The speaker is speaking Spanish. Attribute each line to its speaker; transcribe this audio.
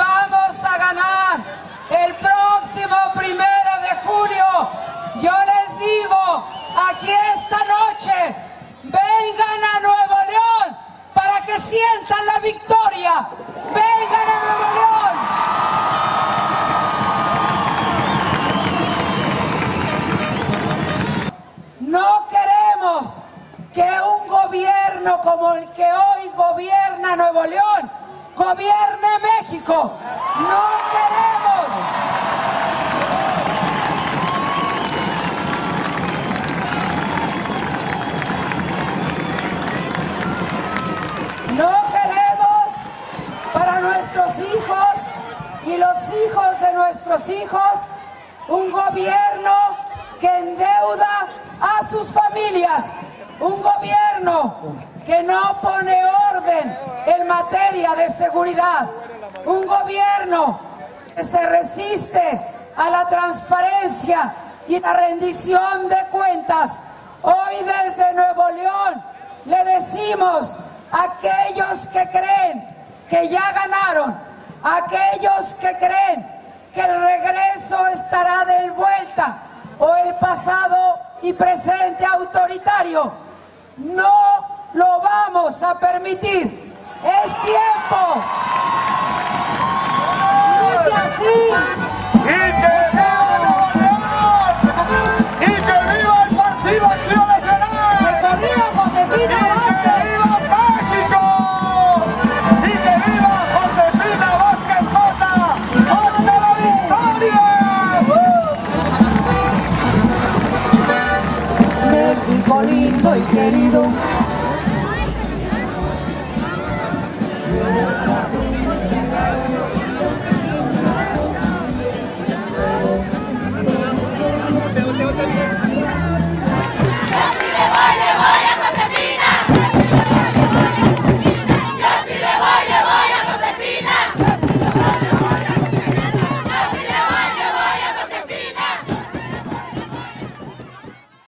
Speaker 1: vamos a ganar el próximo 1 de junio. Yo les digo aquí esta noche, vengan a Nuevo León para que sientan la victoria. Vengan a Nuevo León. No queremos que un gobierno como el que hoy gobierna Nuevo León gobierne México. No queremos. No queremos para nuestros hijos y los hijos de nuestros hijos un gobierno que endeuda a sus familias, un gobierno que no pone orden en materia de seguridad, un gobierno que se resiste a la transparencia y la rendición de cuentas. Hoy desde Nuevo León le decimos a aquellos que creen que ya ganaron, a aquellos que creen que el regreso estará de vuelta o el pasado y presente autoritario, no lo vamos a permitir. ¡Es tiempo! ¡Dice así!